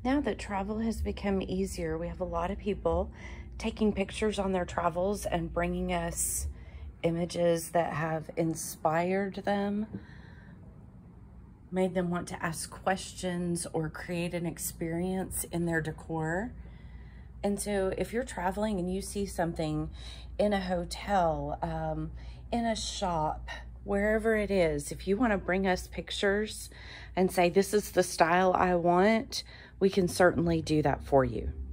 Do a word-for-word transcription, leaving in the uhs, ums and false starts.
Now that travel has become easier, we have a lot of people taking pictures on their travels and bringing us images that have inspired them, made them want to ask questions or create an experience in their decor. And so if you're traveling and you see something in a hotel, um, in a shop, wherever it is, if you want to bring us pictures and say, this is the style I want, we can certainly do that for you.